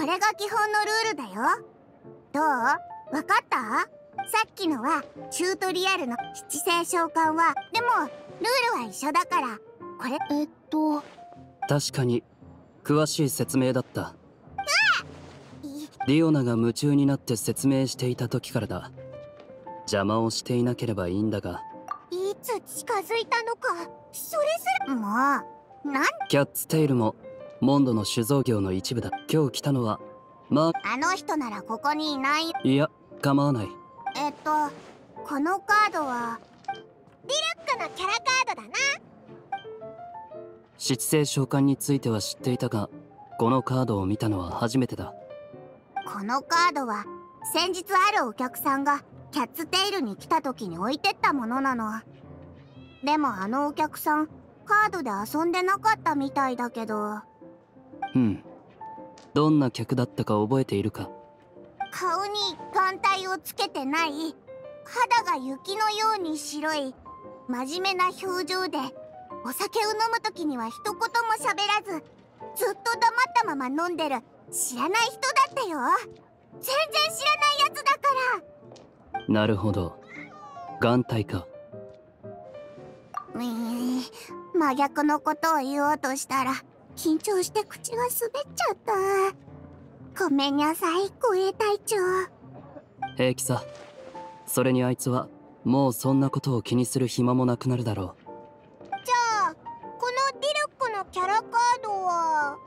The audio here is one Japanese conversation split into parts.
れが基本のルールだよ。どう？わかった？さっきのはチュートリアルの七星召喚は、でもルールは一緒だから、これ確かに詳しい説明だった。リオナが夢中になって説明していた時からだ。邪魔をしていなければいいんだが。 いつ近づいたのか、それすらもう。 キャッツテイルもモンドの酒造業の一部だ。今日来たのはあの人ならここにいない。 いや、構わない。 このカードはディルックのキャラカードだな。 七星召喚については知っていたが、このカードを見たのは初めてだ。 このカードは先日あるお客さんがキャッツテイルに来た時に置いてったものなの。でもあのお客さんカードで遊んでなかったみたいだけど。 どんな客だったか覚えているか？ 顔に眼帯をつけてない、肌が雪のように白い、真面目な表情で、お酒を飲む時には一言も喋らず、ずっと黙ったまま飲んでる知らない人だったよ。全然知らないやつだから。 なるほど、眼帯か。 真逆のことを言おうとしたら緊張して口が滑っちゃった。ごめんなさい、護衛隊長。 平気さ。それにあいつはもうそんなことを気にする暇もなくなるだろう。 じゃあこのディルックのキャラカードは？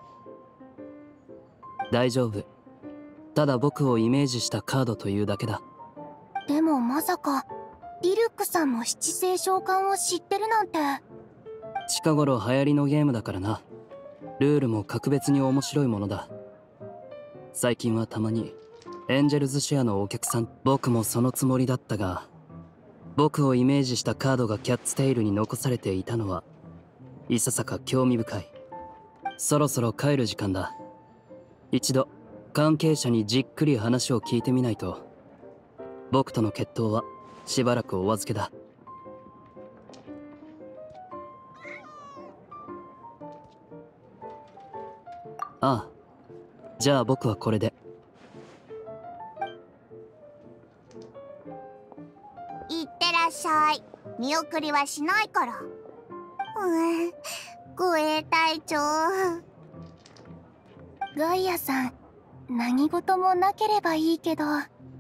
大丈夫。ただ僕をイメージしたカードというだけだ。 でもまさかディルックさんも七星召喚を知ってるなんて。 近頃流行りのゲームだからな。ルールも格別に面白いものだ。最近はたまにエンジェルズシェアのお客さん。僕もそのつもりだったが、僕をイメージしたカードがキャッツテイルに残されていたのはいささか興味深い。そろそろ帰る時間だ。一度関係者にじっくり話を聞いてみないと。僕との決闘はしばらくお預けだ。ああ、じゃあ僕はこれで。 いってらっしゃい。見送りはしないから。護衛隊長。ガイアさん、何事もなければいいけど。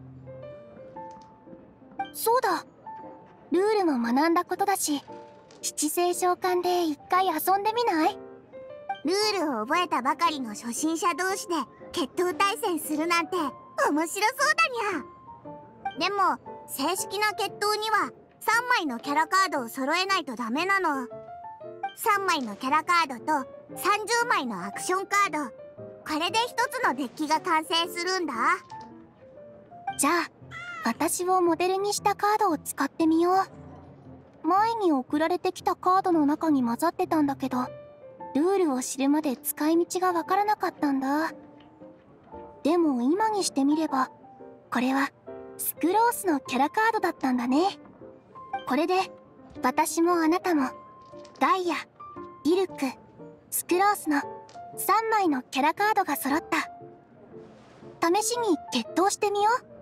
そうだ、ルールも学んだことだし、七星召喚で一回遊んでみない？ルールを覚えたばかりの初心者同士で決闘対戦するなんて面白そうだにゃ。でも正式な決闘には3枚のキャラカードを揃えないとダメなの。3枚のキャラカードと30枚のアクションカード、これで一つのデッキが完成するんだ。じゃあ私をモデルにしたカードを使ってみよう。前に送られてきたカードの中に混ざってたんだけど、ルールを知るまで使い道がわからなかったんだ。でも今にしてみれば、これはスクロースのキャラカードだったんだね。これで私もあなたもガイア、ディルック、スクロースの3枚のキャラカードが揃った。試しに決闘してみよう。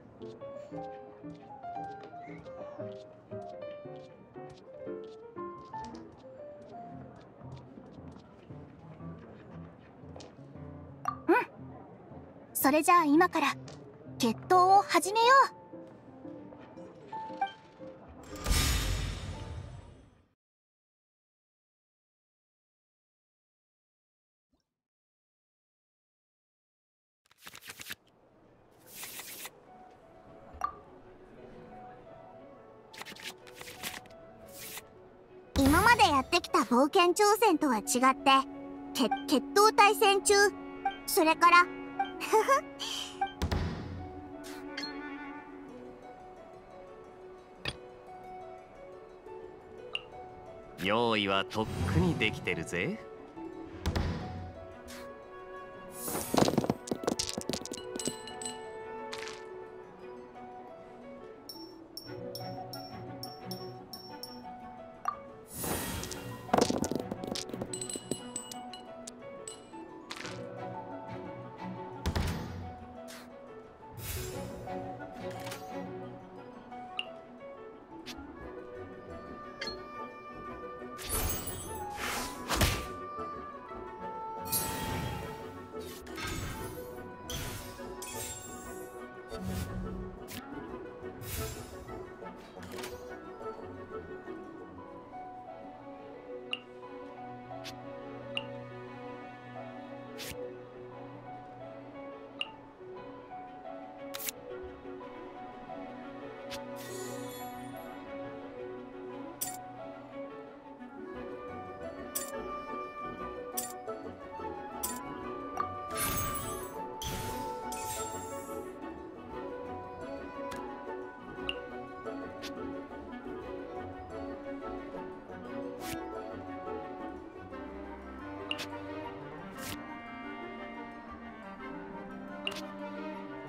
それじゃあ今から決闘を始めよう。今までやってきた冒険挑戦とは違って決闘対戦中、それから用意はとっくにできてるぜ。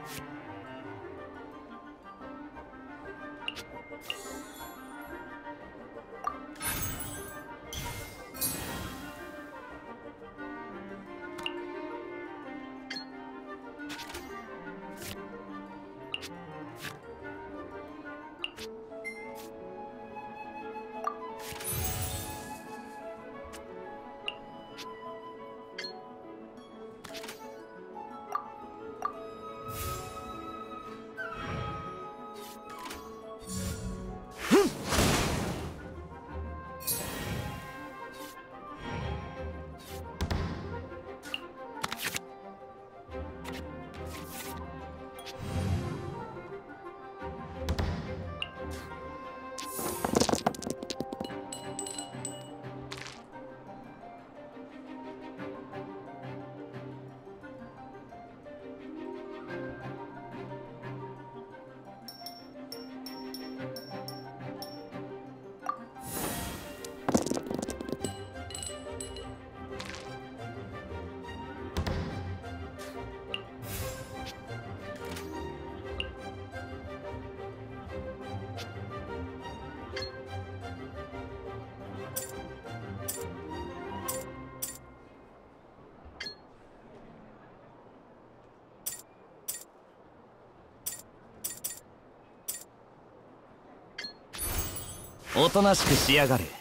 おとなしくしやがれ。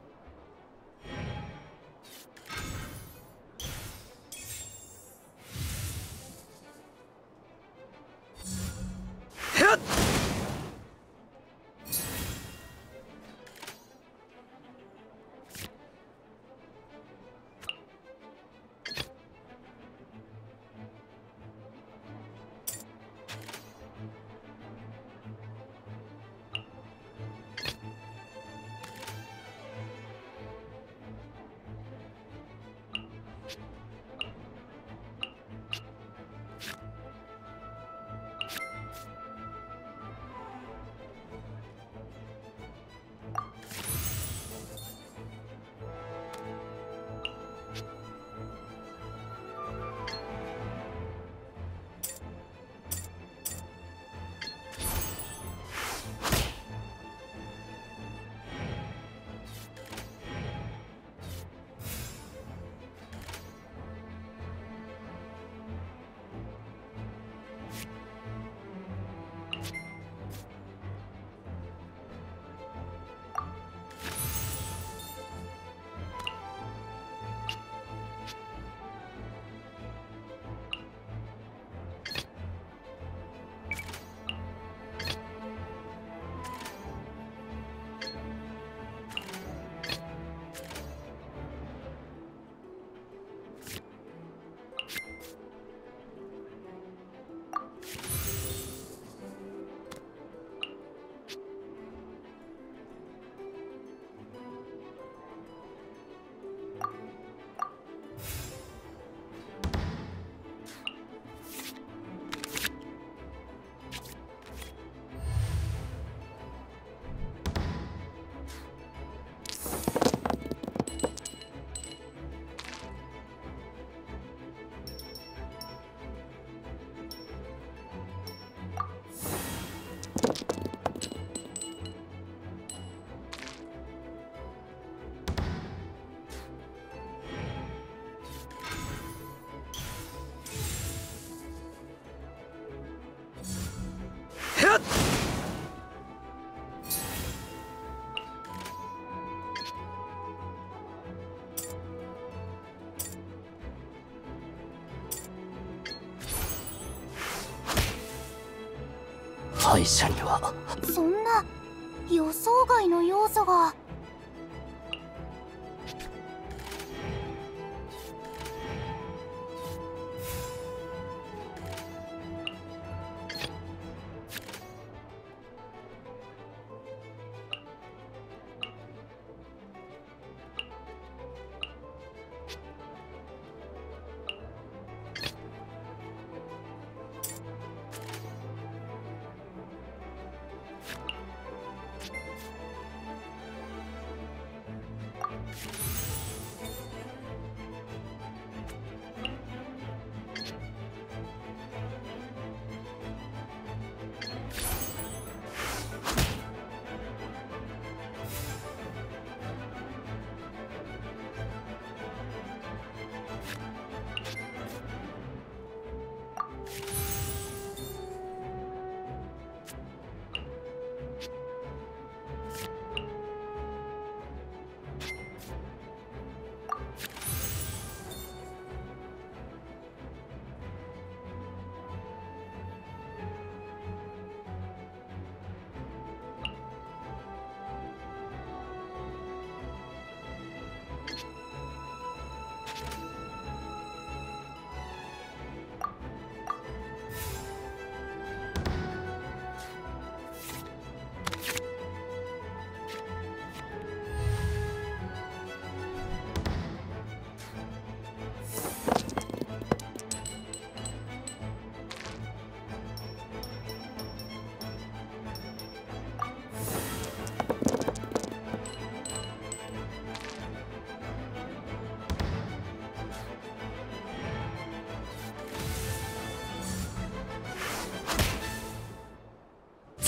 敗者にはそんな予想外の要素が。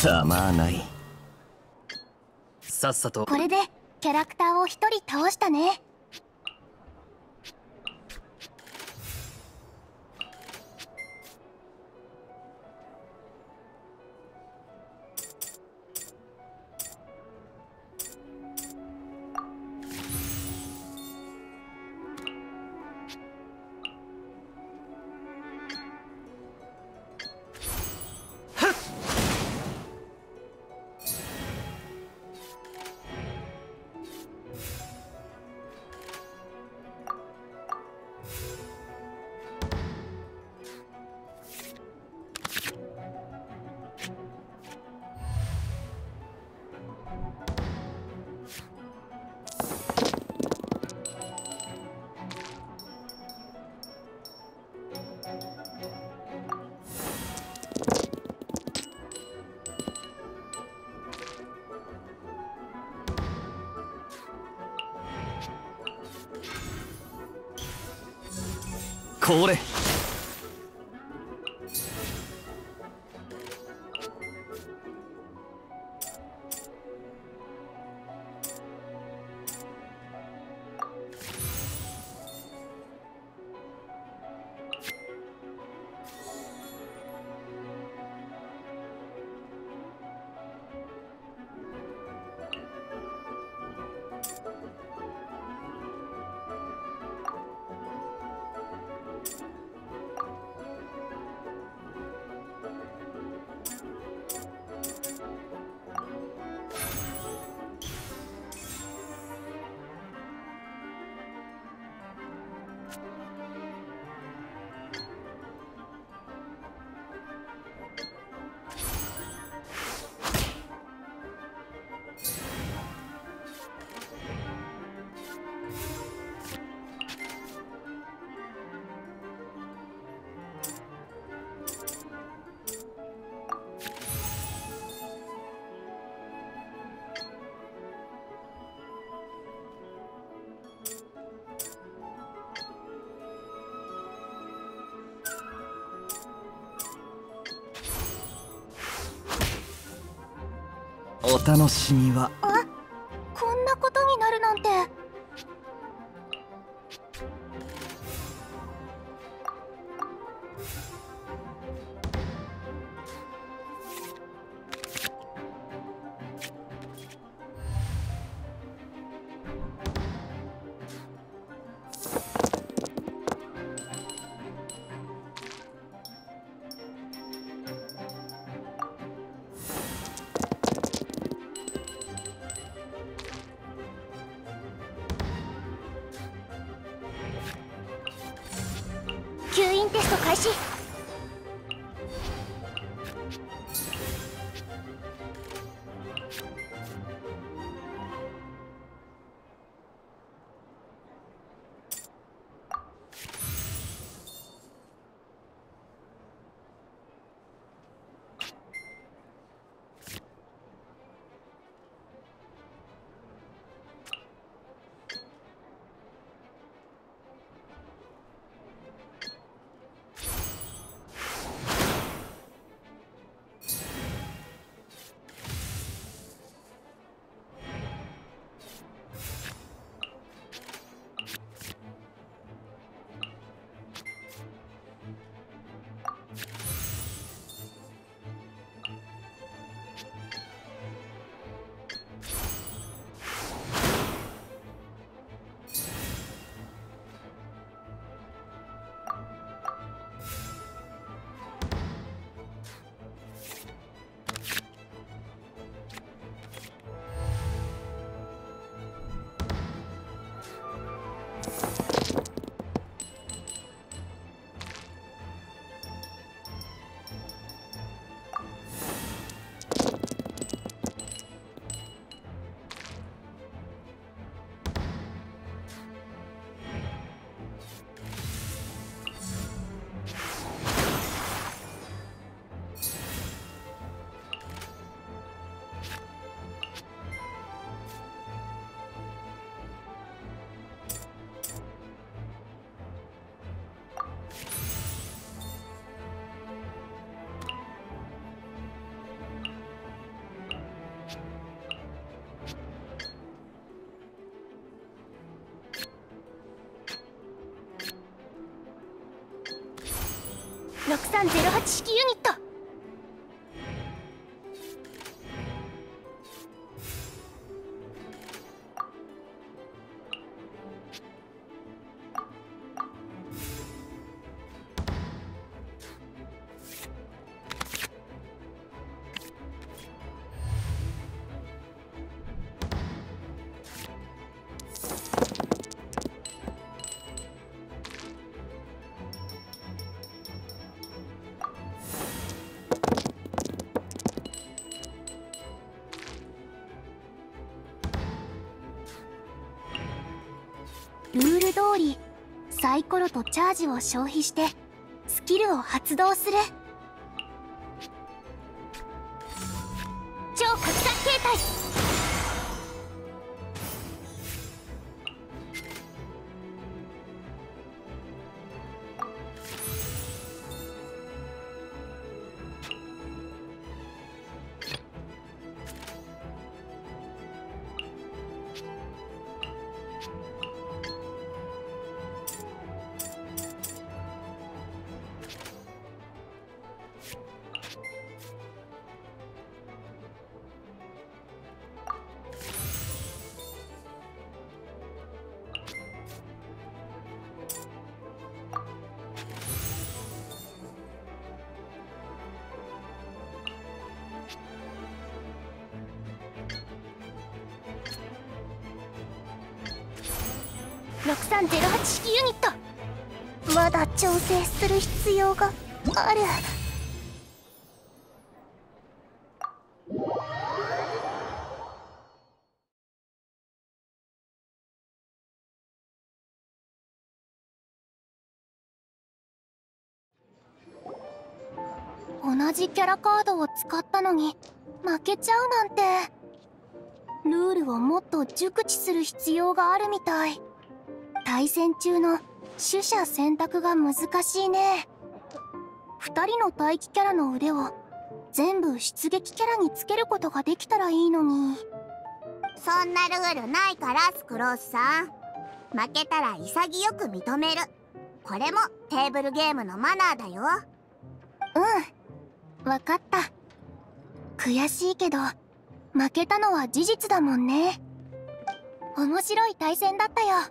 ざまあない。 さっさと。 これでキャラクターを一人倒したね。 これ。 お楽しみは。 あ、こんなことになるなんて。 6308式ユニット。ルール通りサイコロとチャージを消費してスキルを発動する。超拡散形態。6308式ユニット。まだ調整する必要がある。同じキャラカードを使ったのに負けちゃうなんて。ルールをもっと熟知する必要があるみたい。対戦中の取捨選択が難しいね。2人の待機キャラの腕を全部出撃キャラにつけることができたらいいのに。 そんなルールないから、スクロースさん。負けたら潔く認める。これもテーブルゲームのマナーだよ。 うん、わかった。悔しいけど負けたのは事実だもんね。面白い対戦だったよ。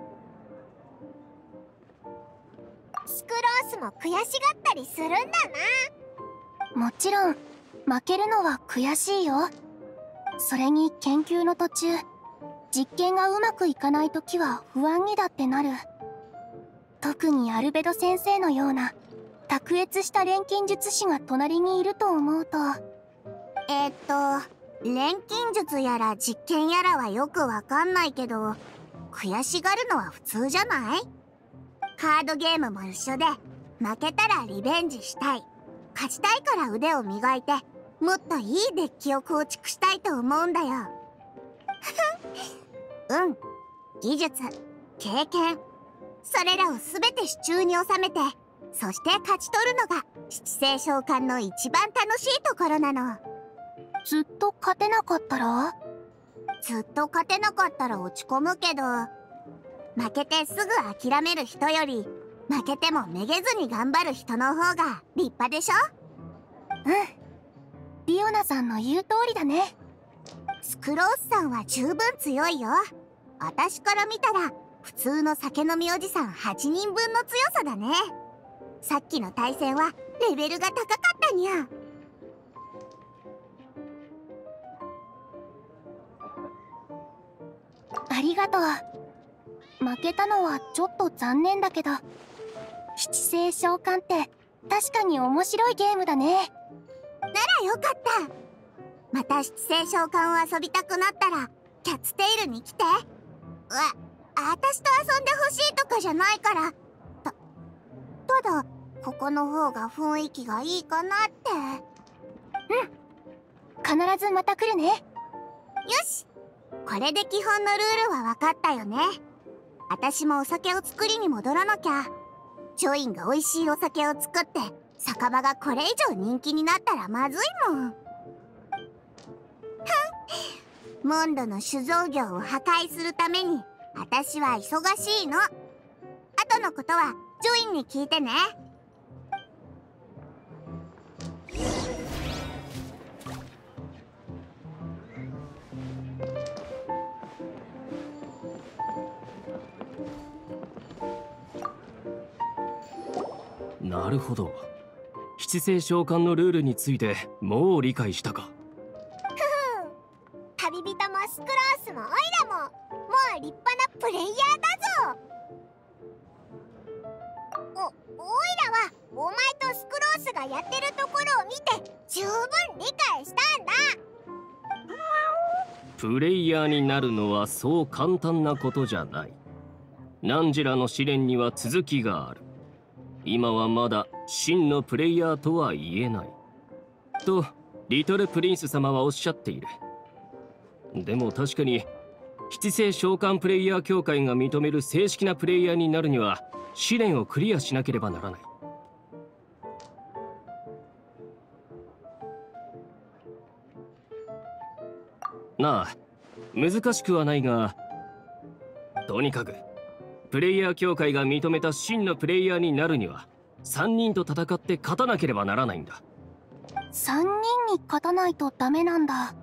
スクロースも悔しがったりするんだな。もちろん負けるのは悔しいよ。それに研究の途中実験がうまくいかない時は不安にだってなる。特にアルベド先生のような卓越した錬金術師が隣にいると思うと。 錬金術やら実験やらはよくわかんないけど、悔しがるのは普通じゃない？カードゲームも一緒で、負けたらリベンジしたい、勝ちたいから腕を磨いてもっといいデッキを構築したいと思うんだよ。うん、技術、経験、それらを全て手中に収めて、そして勝ち取るのが七星召喚の一番楽しいところなの。 ずっと勝てなかったら？ ずっと勝てなかったら落ち込むけど、負けてすぐ諦める人より負けてもめげずに頑張る人の方が立派でしょ？ うん、リオナさんの言う通りだね。 スクロースさんは十分強いよ。私から見たら普通の酒飲みおじさん8人分の強さだね。さっきの対戦はレベルが高かったにゃ。 ありがとう。負けたのはちょっと残念だけど、七星召喚って確かに面白いゲームだね。 ならよかった。また七星召喚を遊びたくなったらキャッツテイルに来て。私と遊んでほしいとかじゃないから。ただここの方が雰囲気がいいかなって。 うん、必ずまた来るね。よし、これで基本のルールは分かったよね。私もお酒を作りに戻らなきゃ。ジョインが美味しいお酒を作って酒場がこれ以上人気になったらまずいもん。モンドの酒造業を破壊するために私は忙しいの。後のことはジョインに聞いてね。 なるほど。七星召喚のルールについてもう理解したか。 旅人もスクロースもオイラももう立派なプレイヤーだぞ。オイラはお前とスクロースがやってるところを見て十分理解したんだ。 プレイヤーになるのはそう簡単なことじゃない。汝らの試練には続きがある。今はまだ真のプレイヤーとは言えないとリトルプリンス様はおっしゃっている。でも確かに七星召喚プレイヤー協会が認める正式なプレイヤーになるには試練をクリアしなければならない。なあ、難しくはないが、とにかくプレイヤー協会が認めた真のプレイヤーになるには3人と戦って勝たなければならないんだ。 3人に勝たないとダメなんだ。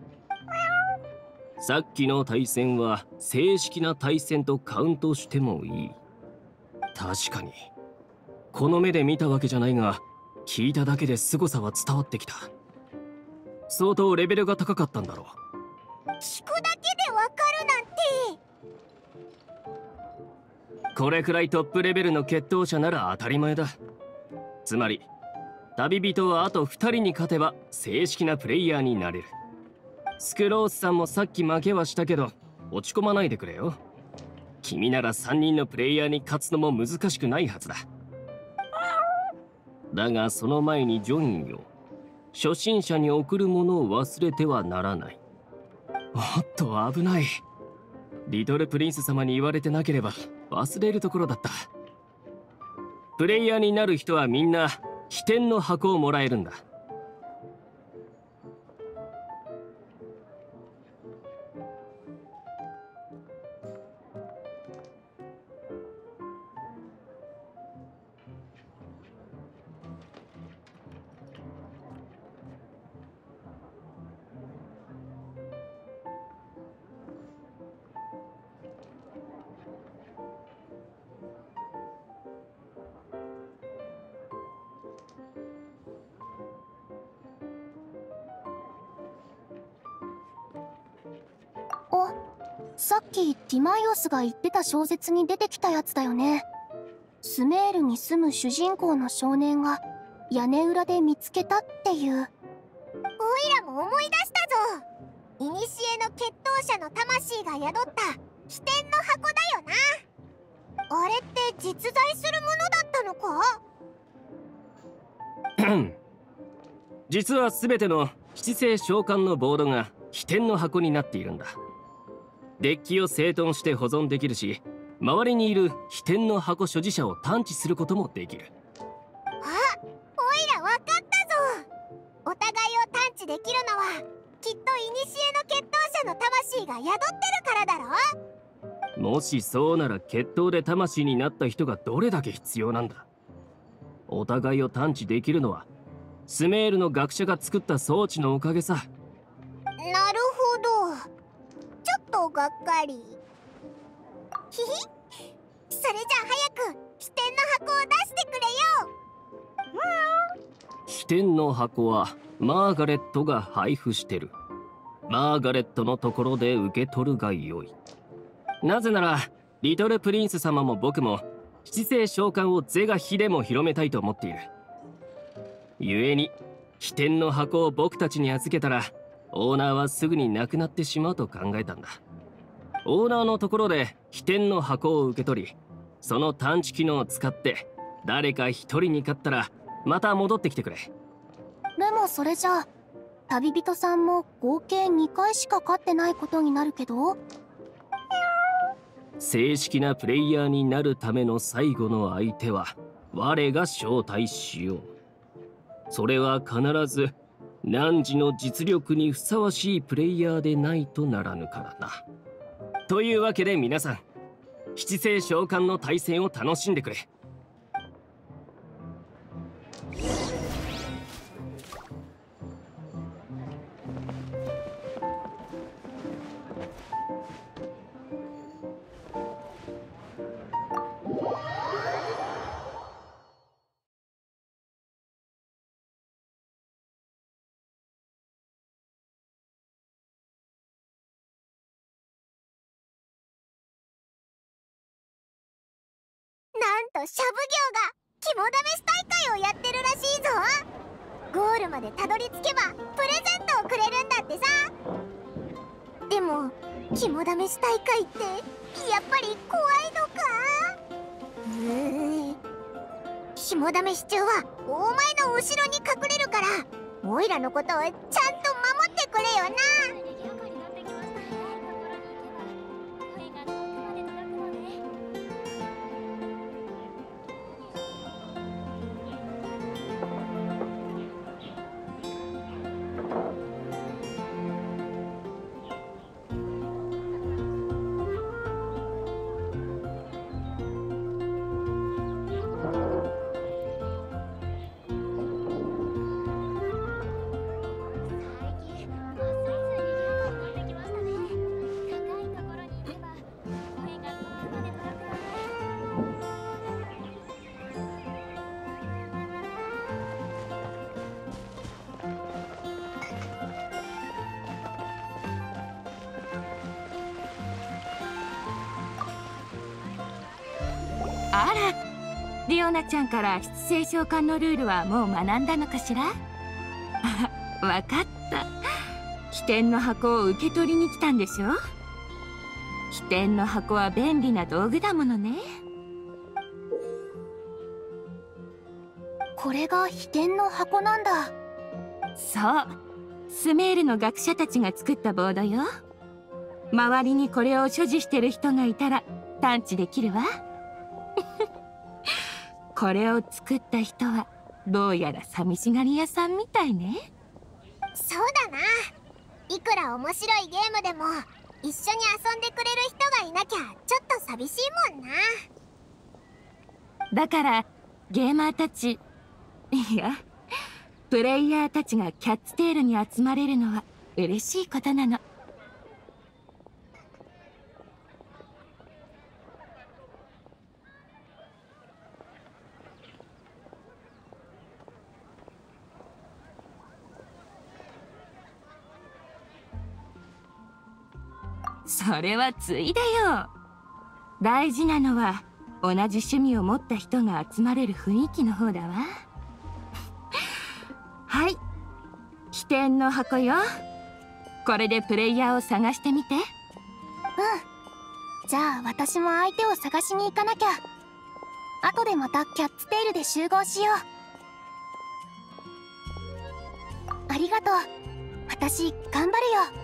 さっきの対戦は正式な対戦とカウントしてもいい。確かにこの目で見たわけじゃないが、聞いただけで凄さは伝わってきた。相当レベルが高かったんだろう。 聞くだけでわかるなんて。 これくらいトップレベルの決闘者なら当たり前だ。つまり旅人はあと2人に勝てば正式なプレイヤーになれる。スクロースさんもさっき負けはしたけど落ち込まないでくれよ。君なら3人のプレイヤーに勝つのも難しくないはずだ。だがその前にジョンよ、初心者に送るものを忘れてはならない。おっと危ない。リトルプリンス様に言われてなければ忘れるところだった。プレイヤーになる人はみんな飛天の箱をもらえるんだ。 さっきティマイオスが言ってた小説に出てきたやつだよね。スメールに住む主人公の少年が屋根裏で見つけたっていう。オイラも思い出したぞ。古の決闘者の魂が宿った飛天の箱だよな。あれって実在するものだったのか？ 実は全ての七星召喚のボードが飛天の箱になっているんだ。デッキを整頓して保存できるし、周りにいる飛天の箱所持者を探知することもできる。 あ、オイラわかったぞ。お互いを探知できるのはきっと古の決闘者の魂が宿ってるからだろ。 もしそうなら決闘で魂になった人がどれだけ必要なんだ。お互いを探知できるのはスメールの学者が作った装置のおかげさ。 なるほど。ちょっとがっかり。ひひ、それじゃあ早く飛天の箱を出してくれよ。 飛天の箱はマーガレットが配布してる。マーガレットのところで受け取るがよい。なぜならリトルプリンス様も僕も七星召喚を是が非でも広めたいと思っている。故に飛天の箱を僕たちに預けたらオーナーはすぐに亡くなってしまうと考えたんだ。オーナーのところで飛天の箱を受け取り、その探知機能を使って誰か一人に勝ったらまた戻ってきてくれ。 でもそれじゃあ旅人さんも合計2回しか勝ってないことになるけど。 正式なプレイヤーになるための最後の相手は我が招待しよう。それは必ず汝の実力にふさわしいプレイヤーでないとならぬからな。というわけで皆さん、七星召喚の対戦を楽しんでくれ。 とシャブ業が肝試し大会をやってるらしいぞ。ゴールまでたどり着けばプレゼントをくれるんだってさ。でも肝試し大会ってやっぱり怖いのか。肝試し中はお前の後ろに隠れるから、オイラのことをちゃんと守ってくれよな。 あら、リオナちゃんから七星召喚のルールはもう学んだのかしら。あ、わかった。飛天の箱を受け取りに来たんでしょ。飛天の箱は便利な道具だものね。 これが飛天の箱なんだ。 そう、スメールの学者たちが作ったボードよ。周りにこれを所持してる人がいたら探知できるわ。これを作った人はどうやら寂しがり屋さんみたいね。 そうだな。いくら面白いゲームでも一緒に遊んでくれる人がいなきゃちょっと寂しいもんな。 だからゲーマーたち、いやプレイヤーたちがキャッツテールに集まれるのは嬉しいことなの。それはついだよ。大事なのは同じ趣味を持った人が集まれる雰囲気の方だわ。はい、飛天の箱よ。これでプレイヤーを探してみて。 じゃあ私も相手を探しに行かなきゃ。後でまたキャッツテールで集合しよう。ありがとう。私頑張るよ。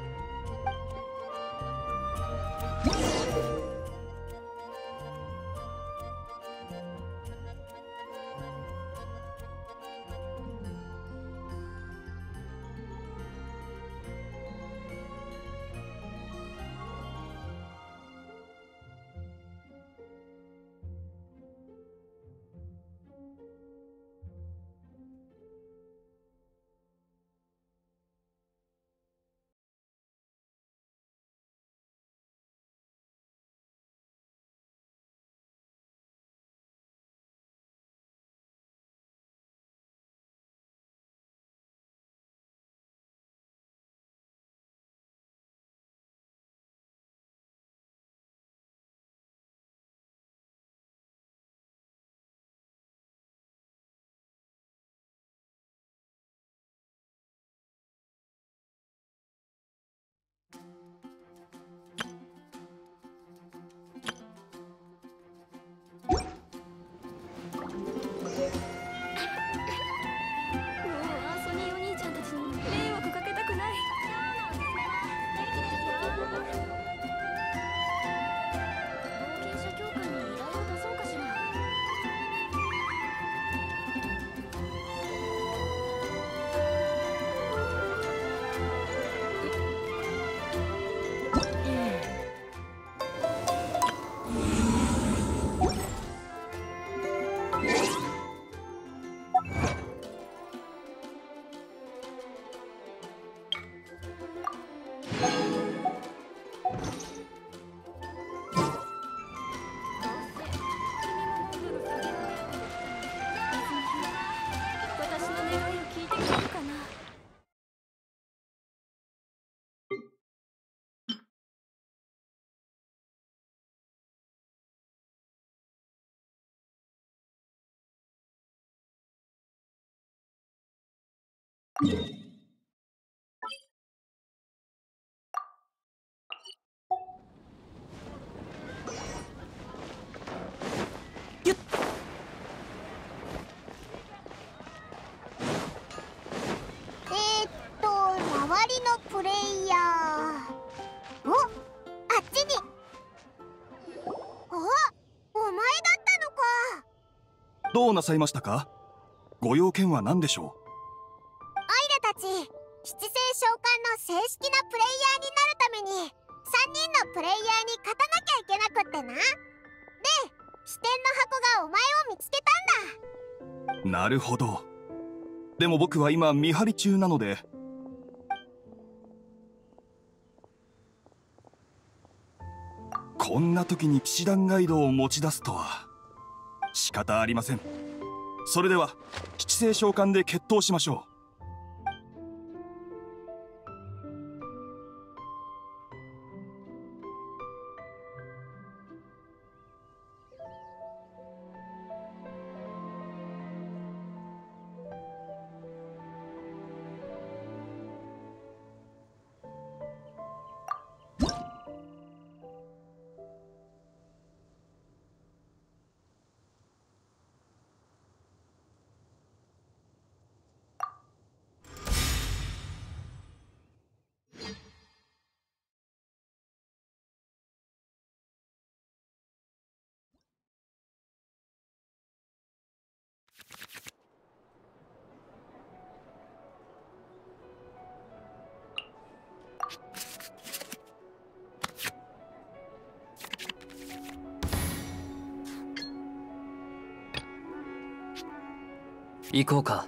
周りのプレイヤー。お、あっちに。あ、お前だったのか。 どうなさいましたか？ご用件は何でしょう？ アイラたち、七星召喚の正式なプレイヤーになるために3人のプレイヤーに勝たなきゃいけなくってな。で、視点の箱がお前を見つけたんだ。 なるほど。でも僕は今見張り中なので。こんな時に騎士団ガイドを持ち出すとは仕方ありません。それでは七星召喚で決闘しましょう。 行こうか。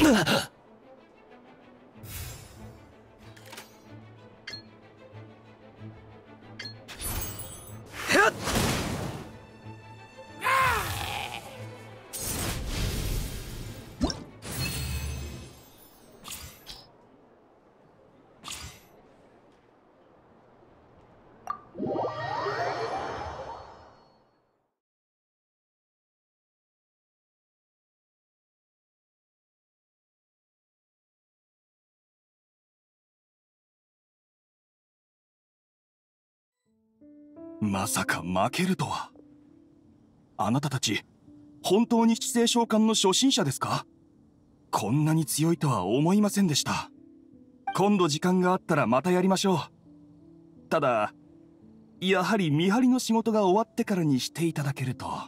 まさか負けるとは。あなたたち本当に七星召喚の初心者ですか？こんなに強いとは思いませんでした。今度時間があったらまたやりましょう。ただやはり見張りの仕事が終わってからにしていただけると。 や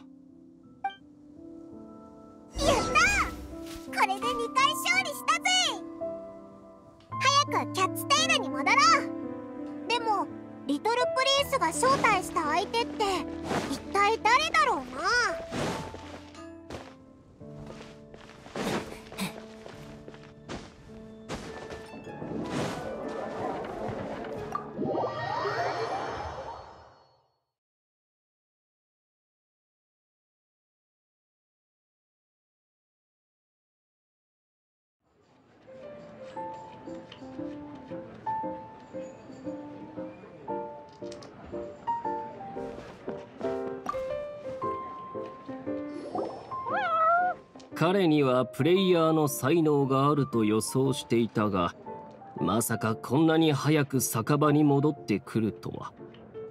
ったー！これで2回勝利したぜ！早くキャッツテイルに戻ろう。でもリトルプリンスが招待した相手って一体誰だろうな。 彼にはプレイヤーの才能があると予想していたが、まさかこんなに早く酒場に戻ってくるとは。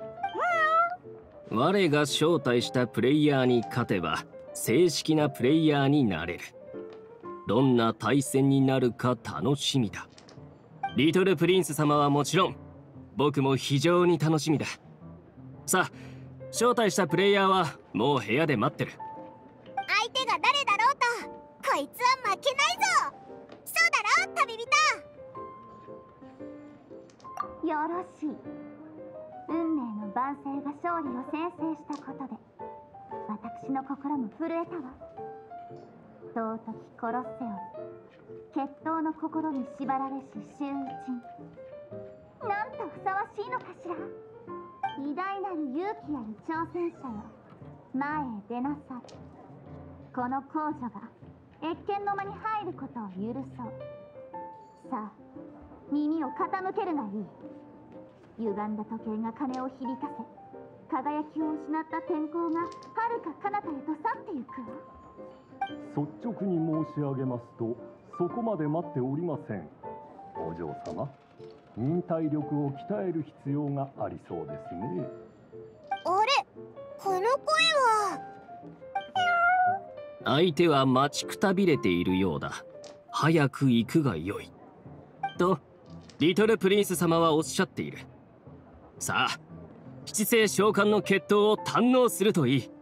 我が招待したプレイヤーに勝てば正式なプレイヤーになれる。どんな対戦になるか楽しみだ。リトルプリンス様はもちろん、僕も非常に楽しみだ。さあ、招待したプレイヤーはもう部屋で待ってる。 相手が誰だろうとこいつは負けないぞ。そうだろ旅人。 よろしい。運命の万世が勝利を宣誓したことで私の心も震えたわ。尊きコロッセオ、決闘の心に縛られし囚人、なんとふさわしいのかしら。偉大なる勇気ある挑戦者よ、前へ出なさい。この皇女が謁見の間に入ることを許そう。さあ、耳を傾けるがいい。歪んだ時計が鐘を響かせ、輝きを失った天候が遥か彼方へと去ってゆくわ。 率直に申し上げますと、そこまで待っておりません。お嬢様、忍耐力を鍛える必要がありそうですね。 あれ、この声は。 相手は待ちくたびれているようだ。早く行くがよい。と、リトルプリンス様はおっしゃっている。さあ、七星召喚の決闘を堪能するといい。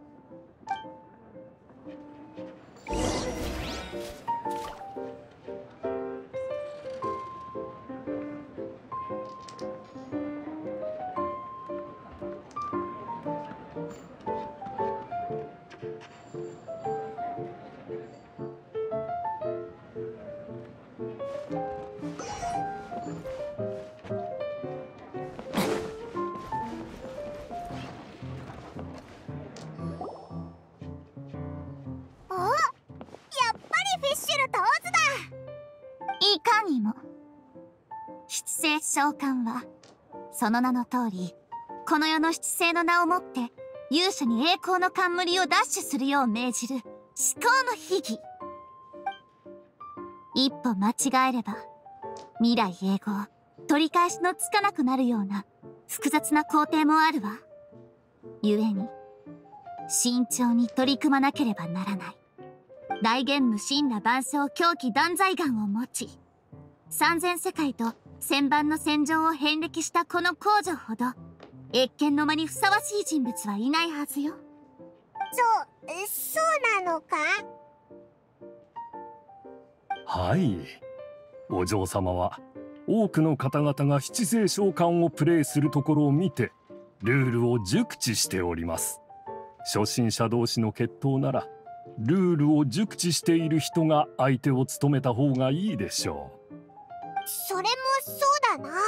いかにも。七星召喚はその名の通り、この世の七星の名をもって勇者に栄光の冠を奪取するよう命じる至高の秘技。一歩間違えれば未来永劫取り返しのつかなくなるような複雑な工程もあるわ。故に慎重に取り組まなければならない。大元武神羅万象狂気断罪眼を持ち、三千世界と千番の戦場を遍歴したこの皇女ほど謁見の間にふさわしい人物はいないはずよ。 そうなのか？ はい。お嬢様は多くの方々が七星召喚をプレイするところを見てルールを熟知しております。初心者同士の決闘ならルールを熟知している人が相手を務めた方がいいでしょそれもそうだな。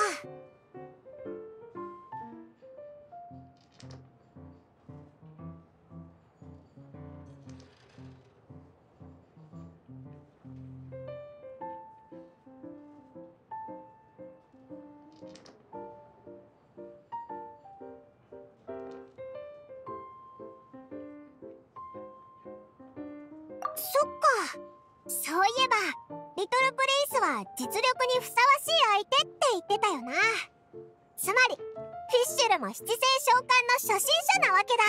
そっか。そういえばリトルプリンスは実力にふさわしい相手って言ってたよな。つまりフィッシュルも七星召喚の初心者なわけ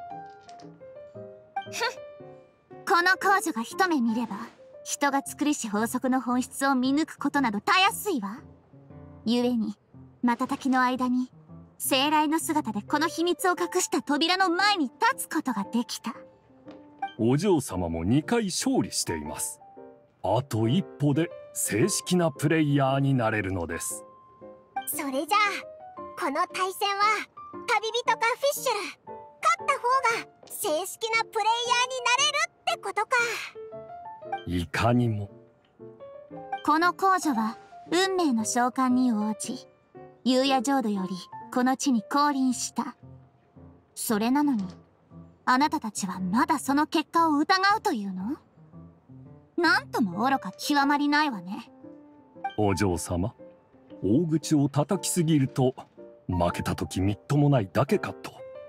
だ。 この公女が一目見れば人が作りし法則の本質を見抜くことなどたやすいわ。故に瞬きの間に生来の姿でこの秘密を隠した扉の前に立つことができた。 う。お嬢様も2回勝利しています。あと一歩で正式なプレイヤーになれるのです。 それじゃあこの対戦は旅人かフィッシュル、勝った方が正式なプレイヤーになれるってことか。 いかにも。 この公女は運命の召喚に応じ夕夜浄土よりこの地に降臨した。それなのにあなたたちはまだその結果を疑うというの？なんとも愚か極まりないわね。 お嬢様、大口を叩きすぎると負けた時みっともないだけかと。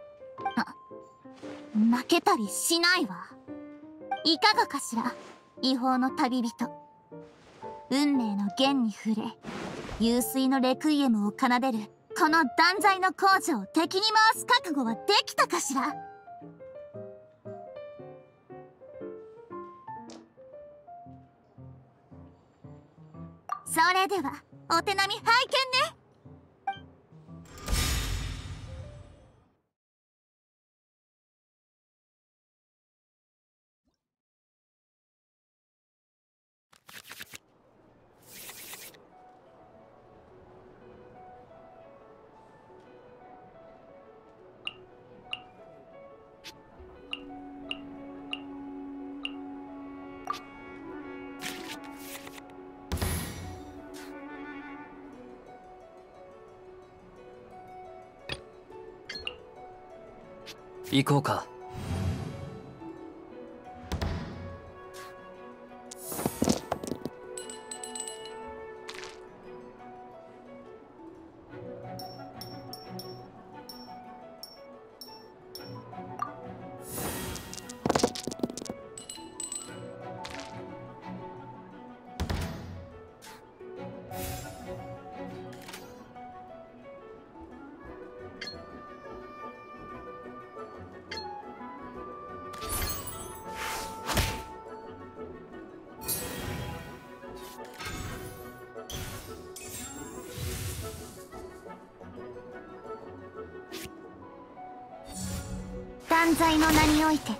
負けたりしないわ。いかがかしら、違法の旅人。運命の弦に触れ幽水のレクイエムを奏でるこの断罪の工女を敵に回す覚悟はできたかしら。それではお手並み拝見ね。 行こうか。断罪の名において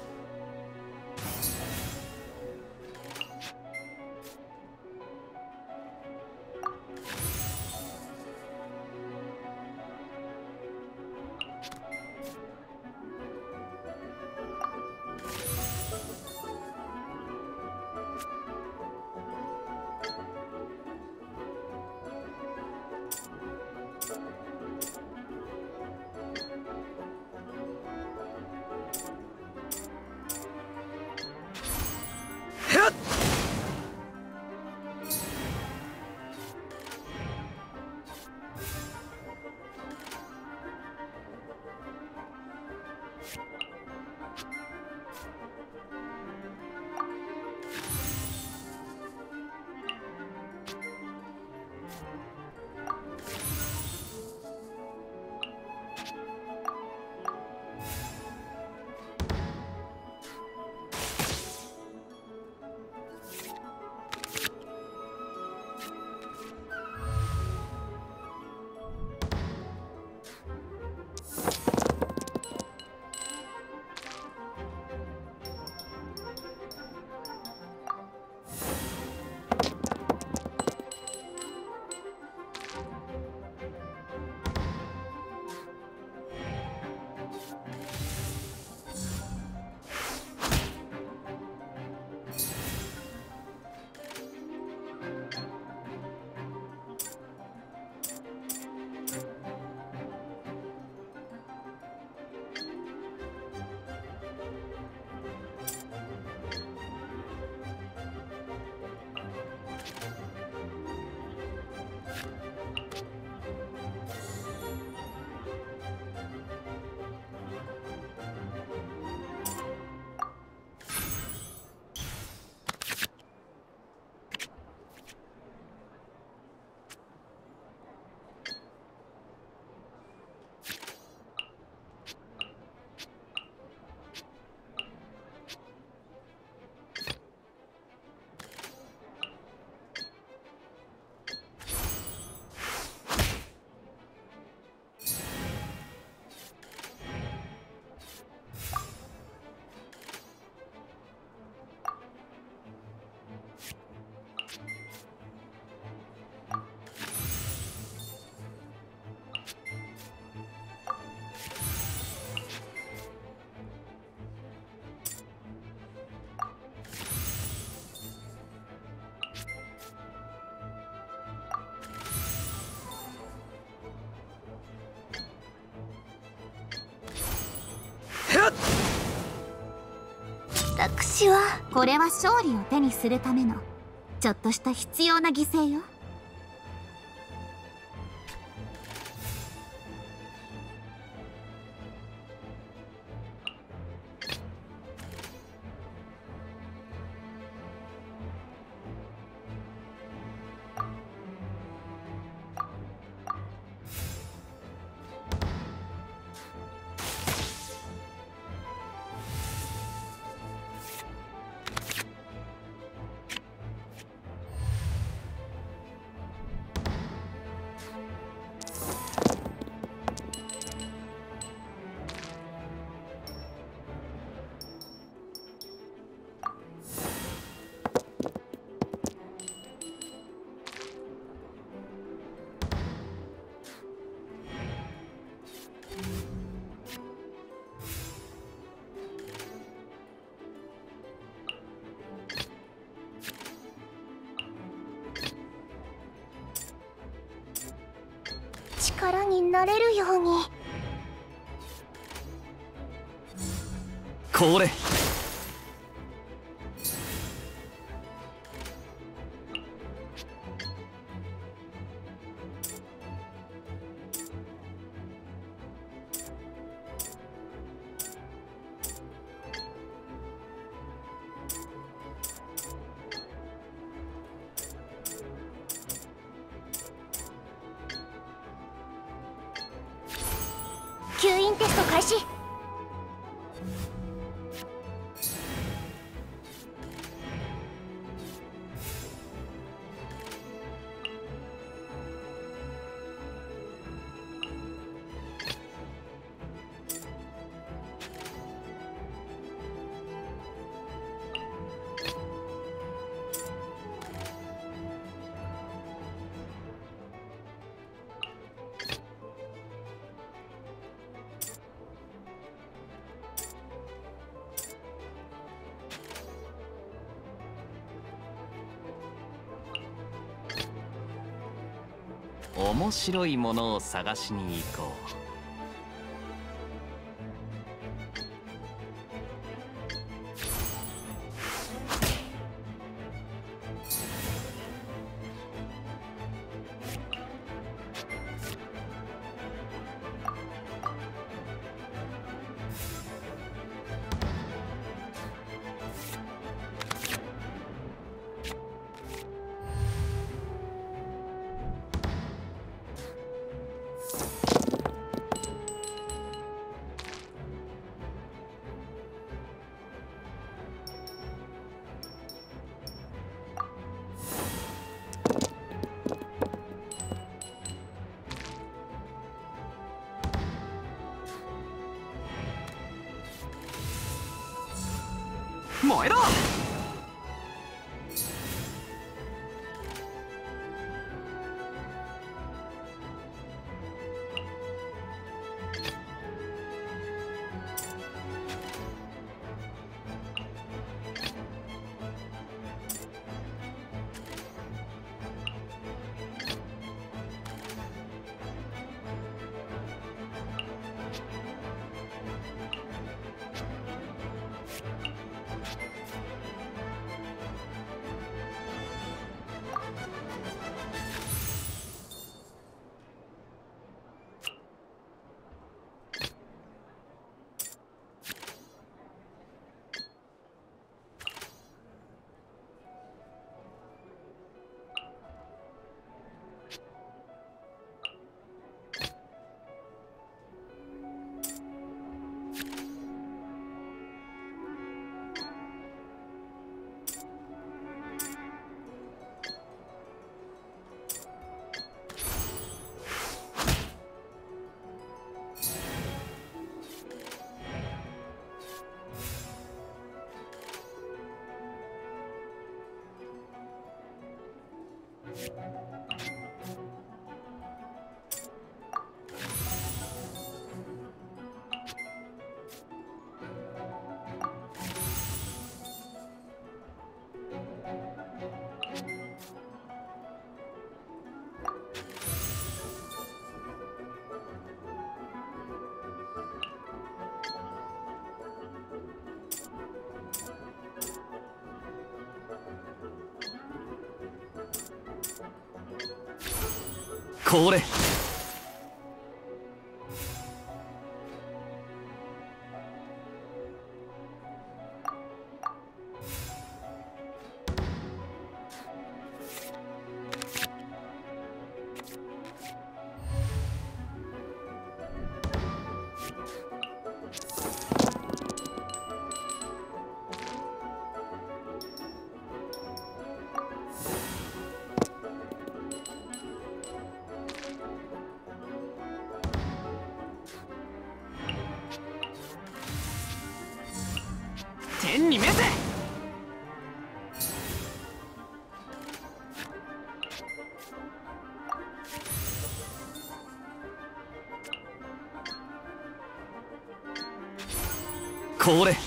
私はこれは勝利を手にするためのちょっとした必要な犠牲よ。 力になれるように。 これ吸引テスト開始。 面白いものを探しに行こう。 燃えろ！ これ。 天に召せ。 これ。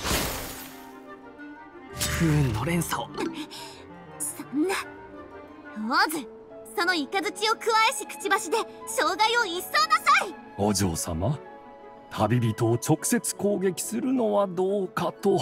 不運の連鎖を。 そんな。王子、そのイカズチを加えしくちばしで障害を一掃なさい。 お嬢様、旅人を直接攻撃するのはどうかと。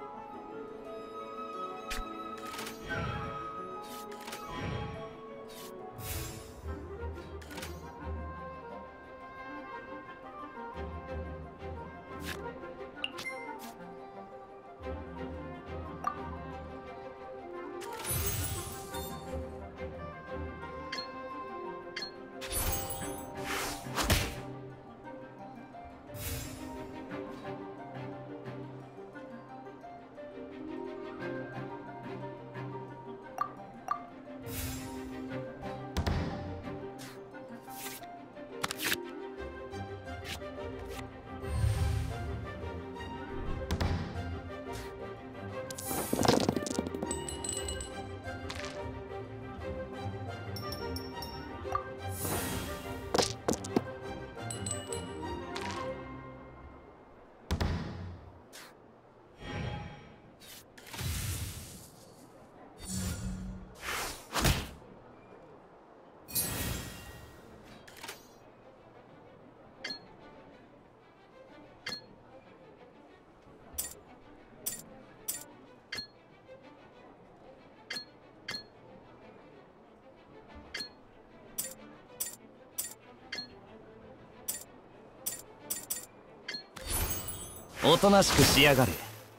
おとなしくしやがれ。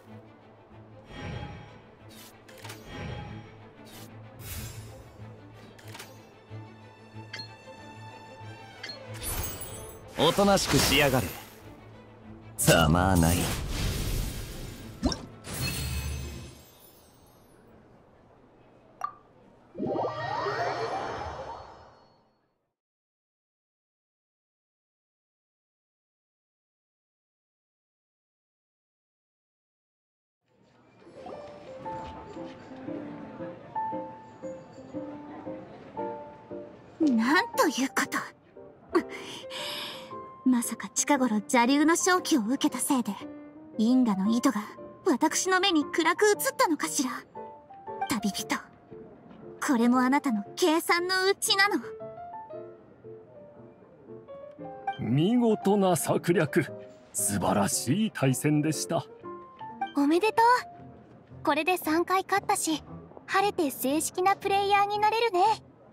おとなしくしやがれ。ざまあない。 なんということ。まさか近頃邪竜の勝機を受けたせいで因果の糸が私の目に暗く映ったのかしら。旅人、これもあなたの計算のうちなの。 見事な策略、素晴らしい対戦でした。 おめでとう。これで3回勝ったし、晴れて正式なプレイヤーになれるね。 や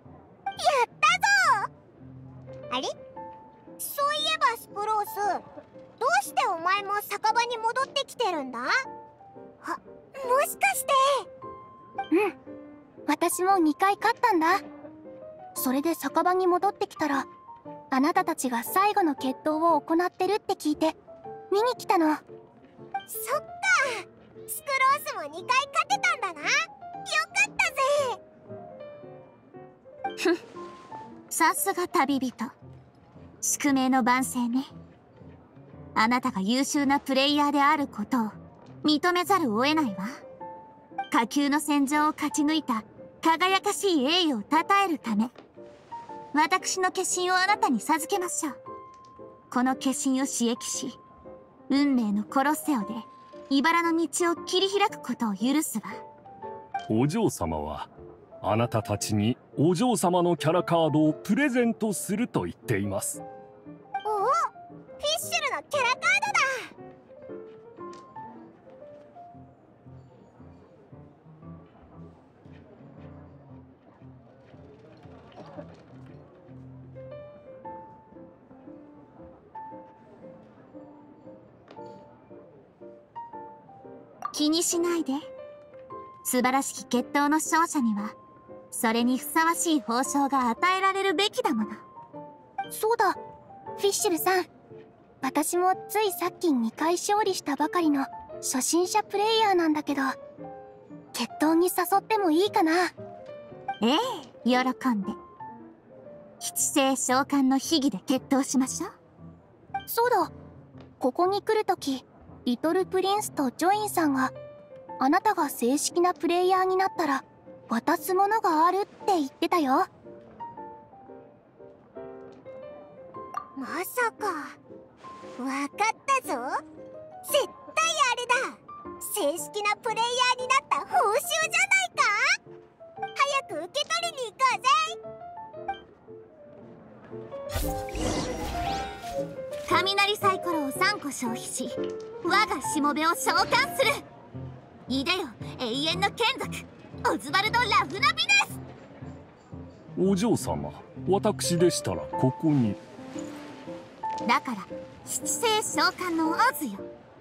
ったぞ。あれ、そういえばスプロース、どうしてお前も酒場に戻ってきてるんだ？もしかして。 うん、私も2回勝ったんだ。それで酒場に戻ってきたら、あなたたちが最後の決闘を行ってるって聞いて見に来たの。 そっか、スクロースも2回勝てたんだな。よかったぜ。さすが旅人、宿命の番宣ね。あなたが優秀なプレイヤーであることを認めざるを得ないわ。下級の戦場を勝ち抜いた輝かしい栄誉を称えるため、私の化身をあなたに授けましょう。この化身を刺激し、運命のコロッセオで茨の道を切り開くことを許すわ。 お嬢様はあなたたちにお嬢様のキャラカードをプレゼントすると言っています。 おお、フィッシュルのキャラカードだ。 気にしないで。素晴らしき決闘の勝者にはそれにふさわしい報奨が与えられるべきだもの。 そうだ、フィッシュルさん、私もついさっき2回勝利したばかりの初心者プレイヤーなんだけど、決闘に誘ってもいいかな？ ええ、喜んで。七星召喚の秘技で決闘しましょう。 そうだ、ここに来るときリトルプリンスとジョインさんが、あなたが正式なプレイヤーになったら渡すものがあるって言ってたよ。 まさか。わかったぞ。絶対あれだ。正式なプレイヤーになった報酬じゃないか。早く受け取りに行こうぜ。雷サイコロを3個消費し、我がしもべを召喚する。いでよ、永遠の眷属オズバルド・ラフナビネス。 お嬢様、私でしたらここに。 だから七星召喚のオズよ。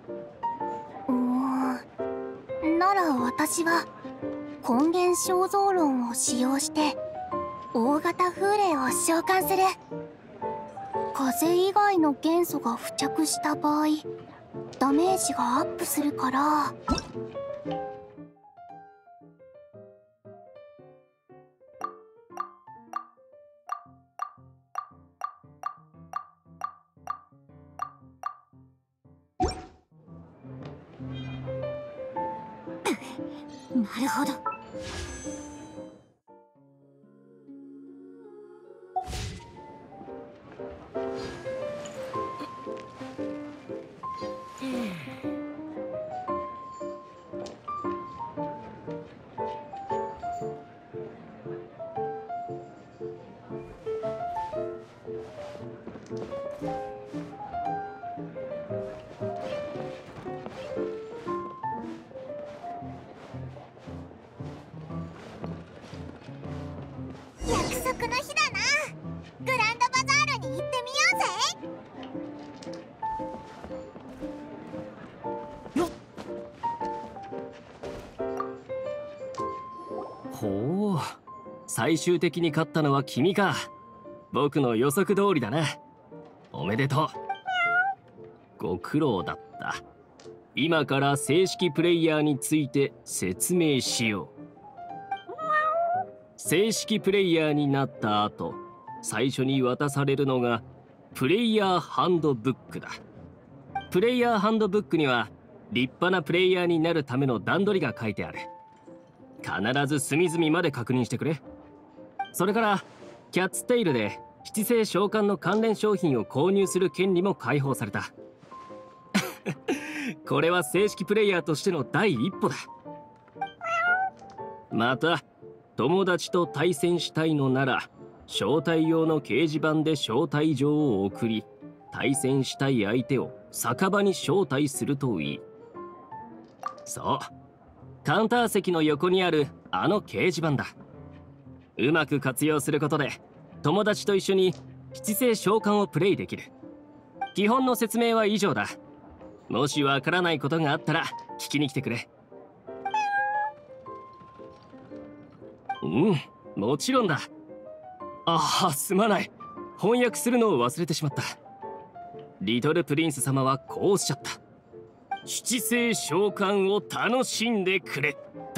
なら私は根源肖像論を使用して大型風霊を召喚する。風以外の元素が付着した場合ダメージがアップするから。 なるほど。約束の日だな。グランドバザールに行ってみようぜ。 よっ。ほう、最終的に勝ったのは君か。僕の予測通りだな。おめでとう。ご苦労だった。今から正式プレイヤーについて説明しよう。正式プレイヤーになった後、最初に渡されるのがプレイヤーハンドブックだ。プレイヤーハンドブックには立派なプレイヤーになるための段取りが書いてある。必ず隅々まで確認してくれ。それからキャッツテイルで七星召喚の関連商品を購入する権利も解放された。これは正式プレイヤーとしての第一歩だ。また友達と対戦したいのなら招待用の掲示板で招待状を送り、対戦したい相手を酒場に招待するといい。そう、カウンター席の横にあるあの掲示板だ。うまく活用することで友達と一緒に七星召喚をプレイできる。基本の説明は以上だ。もしわからないことがあったら聞きに来てくれ。うん、もちろんだ。ああ、すまない。翻訳するのを忘れてしまった。リトルプリンス様はこうおっしゃった。七星召喚を楽しんでくれっ